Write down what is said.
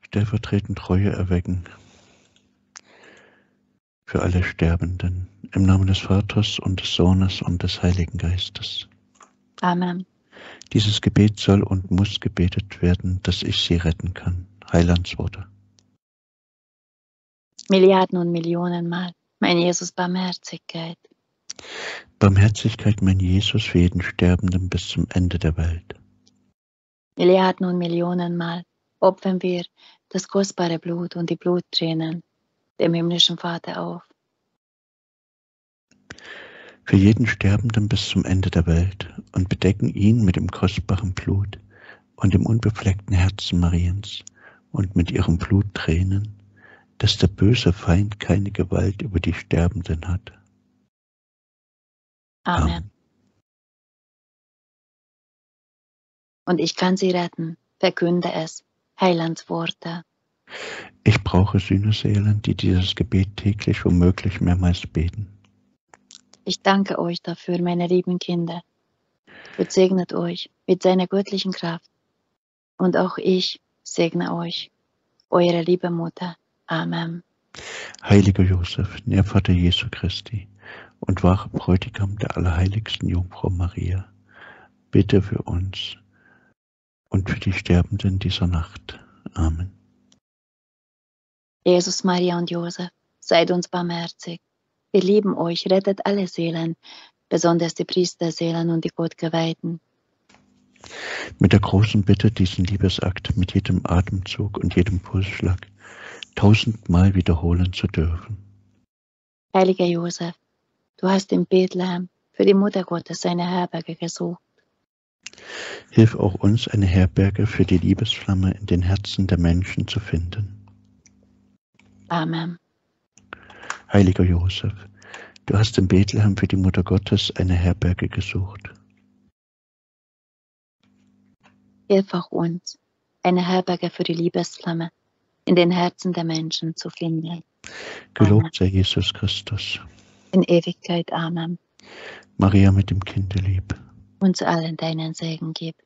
stellvertretend Treue erwecken für alle Sterbenden. Im Namen des Vaters und des Sohnes und des Heiligen Geistes. Amen. Dieses Gebet soll und muss gebetet werden, dass ich sie retten kann. Heilandsworte. Milliarden und Millionenmal, mein Jesus, Barmherzigkeit. Barmherzigkeit, mein Jesus, für jeden Sterbenden bis zum Ende der Welt. Milliarden und Millionenmal opfern wir das kostbare Blut und die Bluttränen dem himmlischen Vater auf. Für jeden Sterbenden bis zum Ende der Welt und bedecken ihn mit dem kostbaren Blut und dem unbefleckten Herzen Mariens und mit ihrem Blut Tränen, dass der böse Feind keine Gewalt über die Sterbenden hat. Amen. Und ich kann sie retten, verkünde es, Heilandsworte. Ich brauche Sühneseelen, die dieses Gebet täglich womöglich mehrmals beten. Ich danke euch dafür, meine lieben Kinder. Gott segnet euch mit seiner göttlichen Kraft. Und auch ich segne euch, eure liebe Mutter. Amen. Heiliger Josef, Nährvater Jesu Christi und wahrer Bräutigam der allerheiligsten Jungfrau Maria, bitte für uns und für die Sterbenden dieser Nacht. Amen. Jesus, Maria und Josef, seid uns barmherzig. Wir lieben euch, rettet alle Seelen, besonders die Priesterseelen und die Gottgeweihten. Mit der großen Bitte, diesen Liebesakt mit jedem Atemzug und jedem Pulsschlag 1000-mal wiederholen zu dürfen. Heiliger Josef, du hast in Bethlehem für die Mutter Gottes eine Herberge gesucht. Hilf auch uns, eine Herberge für die Liebesflamme in den Herzen der Menschen zu finden. Amen. Heiliger Josef, du hast in Bethlehem für die Mutter Gottes eine Herberge gesucht. Hilf auch uns, eine Herberge für die Liebesflamme in den Herzen der Menschen zu finden. Gelobt sei Jesus Christus. In Ewigkeit. Amen. Maria mit dem Kinde lieb. Uns allen deinen Segen gib.